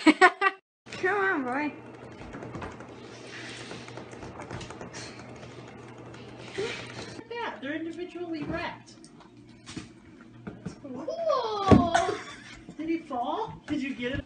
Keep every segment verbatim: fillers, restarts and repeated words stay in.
Come on, boy. Yeah, they're individually wrapped. Cool. Did he fall? Did you get it?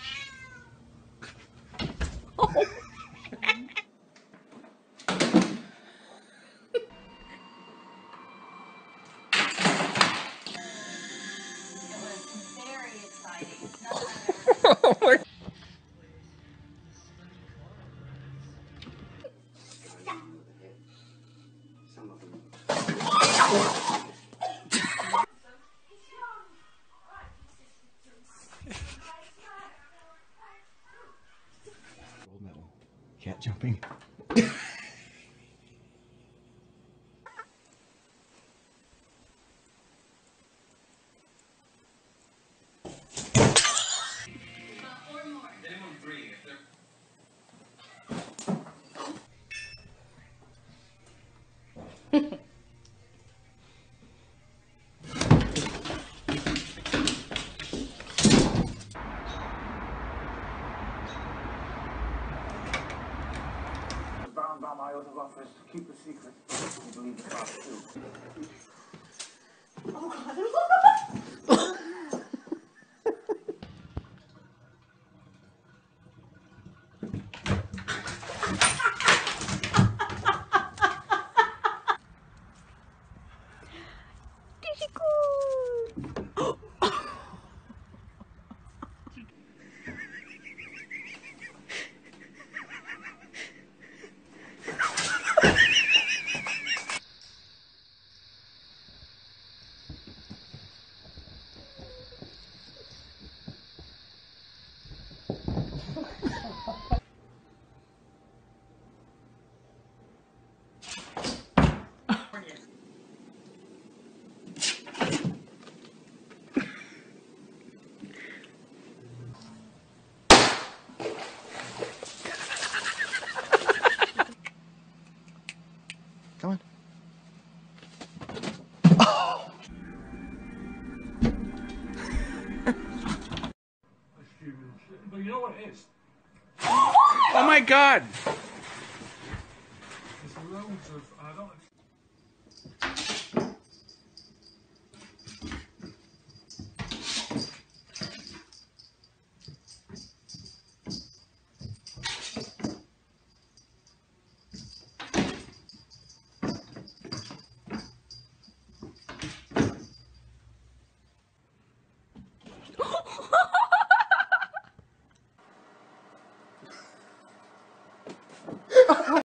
Gold medal. Cat jumping. Bound by my oath of office to keep the secret. You believe the past too. Come on. But you know what it is? Oh my god! There's loads of, I don't